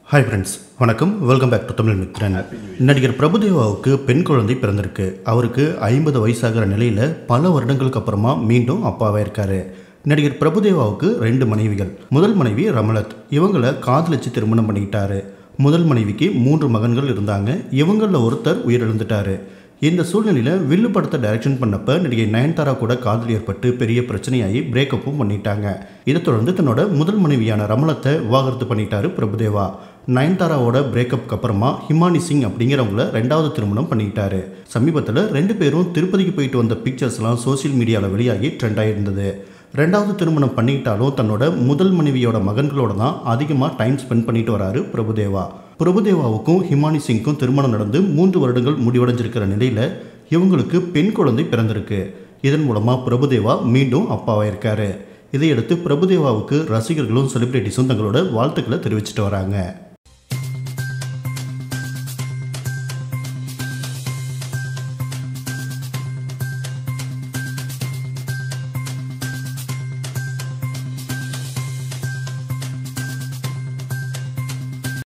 Hi friends, வணக்கம். Welcome back to Tamilmithran. நடிகர் பிரபு தேவாவுக்கு பெண் குழந்தை பிறந்திருக்கு. அவருக்கு 50 வயசாகிற நிலையில் பல வருடங்களுக்கு அப்புறமா மீண்டும் அப்பாவாக இருக்காரு. நடிகர் பிரபு தேவாவுக்கு 2 மனைவிகள். முதல் மனைவி ரமலத். இவங்களை காதலிச்சு திருமணம் பண்ணிக்கிட்டாரு. முதல் மனைவிக்கு 3 மகன்கள் இருந்தாங்க. இவங்களில் ஒருத்தர் உயிரிழந்துட்டாரு. இந்த சூழ்நிலையில் வில்லு படத்தை டைரக்ஷன் பண்ணப்போ நடிகை நயன்தாரா கூட காதல் ஏற்பட்டு பெரிய பிரச்சனையாகி பிரேக்கப்பும் பண்ணிட்டாங்க. இதை தொடர்ந்து தன்னோட முதல் மனைவியான ரமலத்தை விவாகரத்து பண்ணிட்டாரு பிரபுதேவா. நயன்தாராவோட பிரேக்கப்புக்கு அப்புறமா ஹிமானி சிங் அப்படிங்கிறவங்கள 2வது திருமணம் பண்ணிக்கிட்டாரு. சமீபத்தில் 2 பேரும் திருப்பதிக்கு போயிட்டு வந்த பிக்சர்ஸ்லாம் சோசியல் மீடியாவில் வெளியாகி ட்ரெண்ட் ஆகியிருந்தது. 2வது திருமணம் பண்ணிக்கிட்டாலும் தன்னோட முதல் மனைவியோட மகன்களோட தான் அதிகமாக டைம் ஸ்பெண்ட் பண்ணிட்டு வராரு பிரபுதேவா. பிரபுதேவாவுக்கும் ஹிமானி சிங்க்கும் திருமணம் நடந்து 3 வருடங்கள் முடிவடைஞ்சிருக்கிற நிலையில் இவங்களுக்கு பெண் குழந்தை பிறந்திருக்கு. இதன் மூலமாக பிரபுதேவா மீண்டும் அப்பாவாக இருக்காரு. இதையடுத்து பிரபுதேவாவுக்கு ரசிகர்களும் செலிபிரிட்டிஸும் தங்களோட வாழ்த்துக்களை தெரிவிச்சிட்டு வராங்க.